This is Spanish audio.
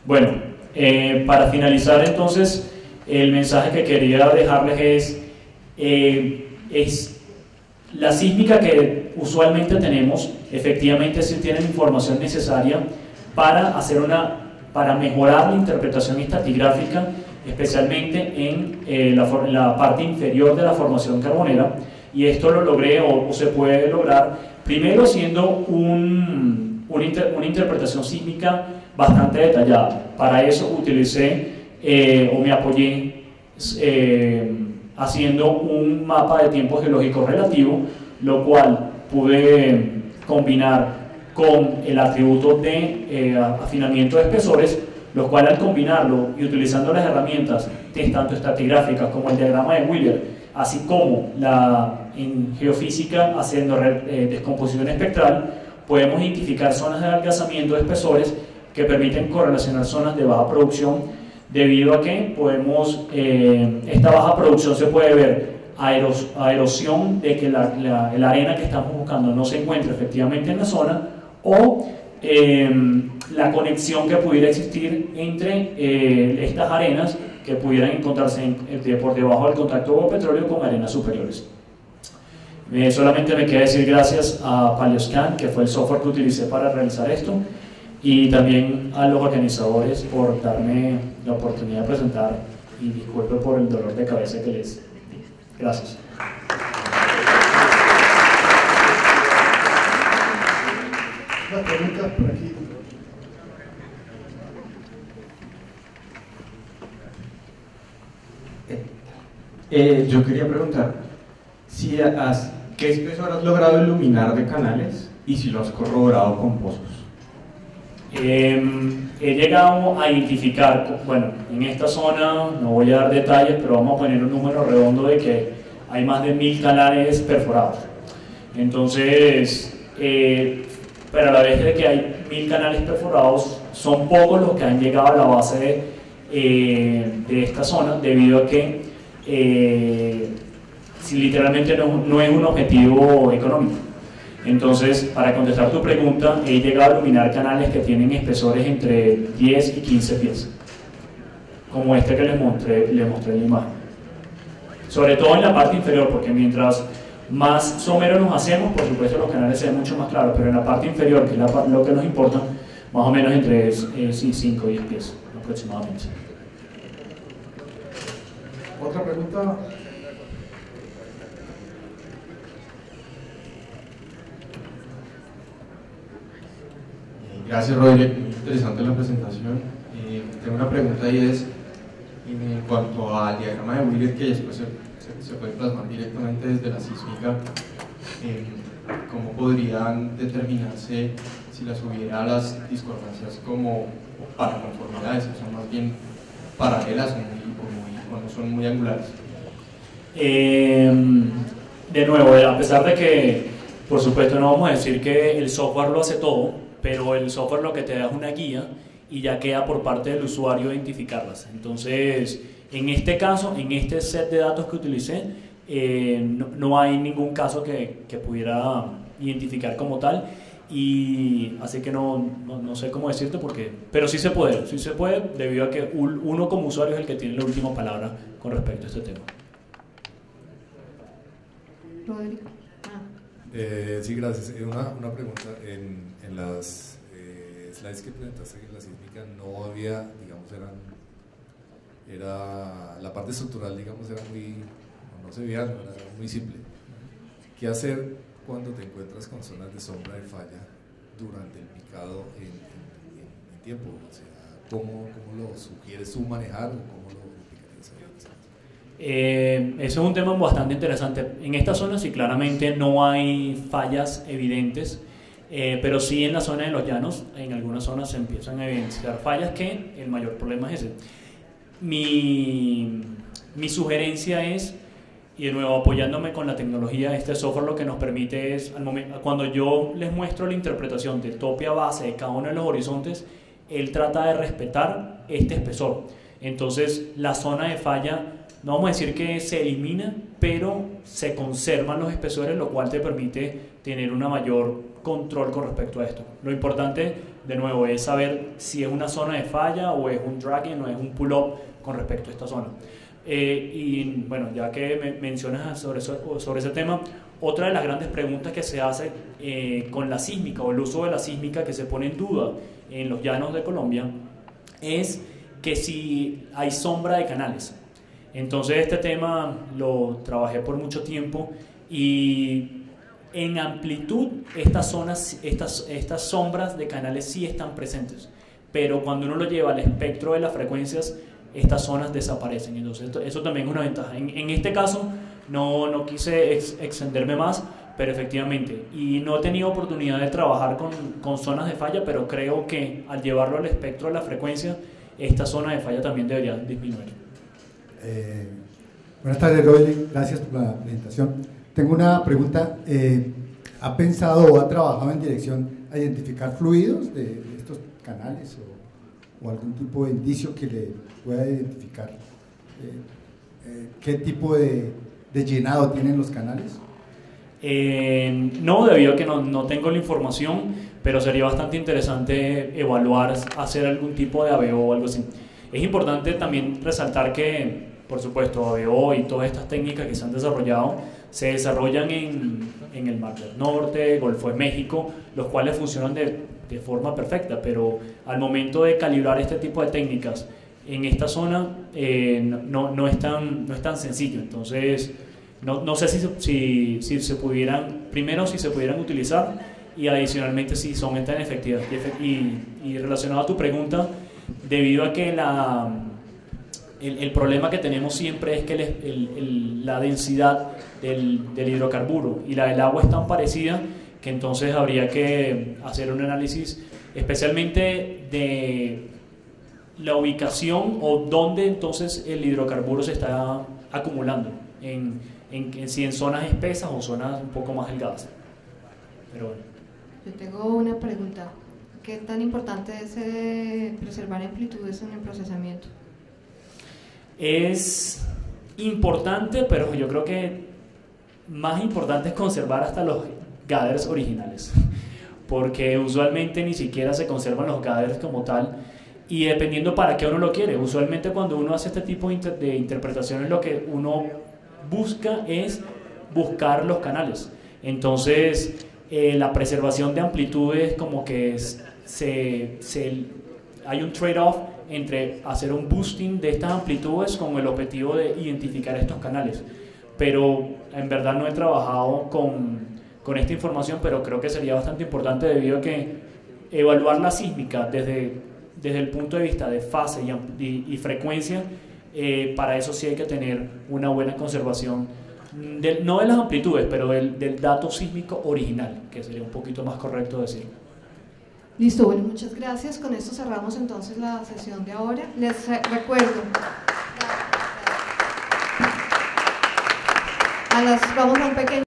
Bueno, para finalizar entonces, el mensaje que quería dejarles es la sísmica que usualmente tenemos, efectivamente sí tienen información necesaria para mejorar la interpretación estratigráfica, especialmente en la parte inferior de la formación carbonera, y esto lo logré o se puede lograr primero haciendo una interpretación sísmica bastante detallada. Para eso utilicé o me apoyé haciendo un mapa de tiempo geológico relativo, lo cual pude combinar con el atributo de afinamiento de espesores, lo cual al combinarlo y utilizando las herramientas tanto estratigráficas como el diagrama de Wheeler, así como en geofísica haciendo descomposición espectral, podemos identificar zonas de adelgazamiento de espesores que permiten correlacionar zonas de baja producción, debido a que esta baja producción se puede ver a erosión de que la arena que estamos buscando no se encuentra efectivamente en la zona, o la conexión que pudiera existir entre estas arenas que pudieran encontrarse por debajo del contacto con petróleo con arenas superiores. Solamente me queda decir gracias a Paleoscan, que fue el software que utilicé para realizar esto, y también a los organizadores por darme la oportunidad de presentar, y disculpe por el dolor de cabeza que les di. Gracias. Una pregunta por aquí. Yo quería preguntar ¿qué espesor has logrado iluminar de canales y si lo has corroborado con pozos? He llegado a identificar, bueno, en esta zona, no voy a dar detalles, pero vamos a poner un número redondo de que hay más de 1000 canales perforados. Entonces, pero a la vez de que hay 1000 canales perforados, son pocos los que han llegado a la base de esta zona, debido a que si literalmente no es un objetivo económico. Entonces, para contestar tu pregunta, he llegado a iluminar canales que tienen espesores entre 10 y 15 pies, como este que les mostré en la imagen. Sobre todo en la parte inferior, porque mientras más someros nos hacemos, por supuesto los canales se ven mucho más claros, pero en la parte inferior, que es lo que nos importa, más o menos entre 5 y 10 pies aproximadamente. ¿Otra pregunta? Gracias, Rodrigo, muy interesante la presentación. Tengo una pregunta y es en cuanto al diagrama de Wheeler, que después se puede plasmar directamente desde la sísmica. ¿Cómo podrían determinarse si las hubiera las discordancias como para conformidades, o sea, más bien paralelas o no son muy angulares? De nuevo, a pesar de que, por supuesto, no vamos a decir que el software lo hace todo, pero el software lo que te da es una guía y ya queda por parte del usuario identificarlas. Entonces, en este caso, en este set de datos que utilicé, no hay ningún caso que pudiera identificar como tal, y así que no sé cómo decirte pero sí se puede debido a que uno como usuario es el que tiene la última palabra con respecto a este tema. Rodrigo. Sí, gracias. Una pregunta. En las slides que presentaste en la sísmica no había, digamos, la parte estructural, digamos, era no se veía, no era muy simple. ¿Qué hacer cuando te encuentras con zonas de sombra de falla durante el picado en tiempo? O sea, ¿cómo lo sugieres tú manejar o cómo lo aplicarías ahí? Eso es un tema bastante interesante. En esta zona sí claramente no hay fallas evidentes, pero sí en la zona de los llanos, en algunas zonas se empiezan a evidenciar fallas, que el mayor problema es ese. Mi sugerencia es, y de nuevo apoyándome con la tecnología, este software lo que nos permite es, cuando yo les muestro la interpretación de tope a base de cada uno de los horizontes, él trata de respetar este espesor. Entonces la zona de falla, no vamos a decir que se elimina, pero se conservan los espesores, lo cual te permite tener un mayor control con respecto a esto. Lo importante de nuevo, es saber si es una zona de falla o es un dragging o es un pull-up con respecto a esta zona. Y bueno, ya que mencionas sobre ese tema, otra de las grandes preguntas que se hace con la sísmica o el uso de la sísmica que se pone en duda en los llanos de Colombia es que si hay sombra de canales. Entonces este tema lo trabajé por mucho tiempo y en amplitud estas sombras de canales sí están presentes, pero cuando uno lo lleva al espectro de las frecuencias, estas zonas desaparecen. Entonces eso también es una ventaja. En este caso no quise extenderme más, pero efectivamente, y no he tenido oportunidad de trabajar con zonas de falla, pero creo que al llevarlo al espectro de la frecuencia, esta zona de falla también debería disminuir. Buenas tardes, Roy, gracias por la presentación. Tengo una pregunta. ¿Ha pensado o ha trabajado en dirección a identificar fluidos de estos canales o algún tipo de indicio que le pueda identificar qué tipo de llenado tienen los canales? No, debido a que no tengo la información, pero sería bastante interesante evaluar, hacer algún tipo de ABO o algo así. Es importante también resaltar que, por supuesto, ABO y todas estas técnicas que se han desarrollado se desarrollan en el Mar del Norte, Golfo de México, los cuales funcionan de forma perfecta, pero al momento de calibrar este tipo de técnicas en esta zona no es tan sencillo. Entonces no sé si se pudieran, primero si se pudieran utilizar y adicionalmente si son tan efectivas. Y relacionado a tu pregunta, debido a que el problema que tenemos siempre es que la densidad del hidrocarburo y la del agua es tan parecida que entonces habría que hacer un análisis especialmente de la ubicación o dónde entonces el hidrocarburo se está acumulando, si en zonas espesas o zonas un poco más delgadas. Pero bueno. Yo tengo una pregunta. ¿Qué tan importante es preservar amplitudes en el procesamiento? Es importante, pero yo creo que más importante es conservar hasta los gathers originales, porque usualmente ni siquiera se conservan los gathers como tal, y dependiendo para qué uno lo quiere. Usualmente cuando uno hace este tipo de interpretaciones, lo que uno busca es buscar los canales. Entonces la preservación de amplitudes, como que hay un trade-off entre hacer un boosting de estas amplitudes con el objetivo de identificar estos canales. Pero en verdad no he trabajado con esta información, pero creo que sería bastante importante debido a que evaluar la sísmica desde el punto de vista de fase y frecuencia, para eso sí hay que tener una buena conservación, no de las amplitudes, pero del dato sísmico original, que sería un poquito más correcto decirlo. Listo, bueno, muchas gracias. Con esto cerramos entonces la sesión de ahora. Les recuerdo, vamos a un pequeño